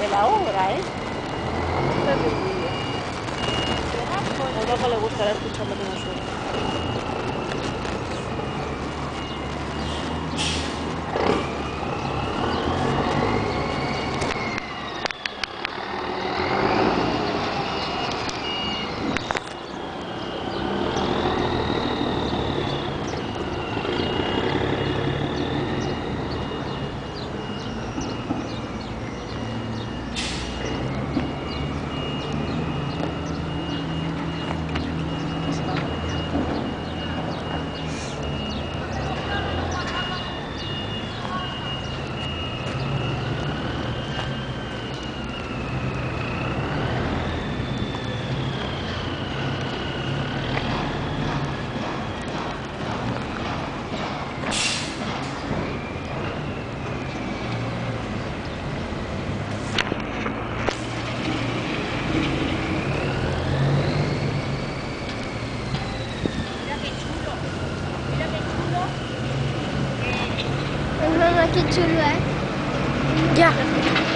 de la obra, ¿eh? A un loco le gustará escuchar lo que no suena. Mamá, qué chulo, ¿eh? Ya.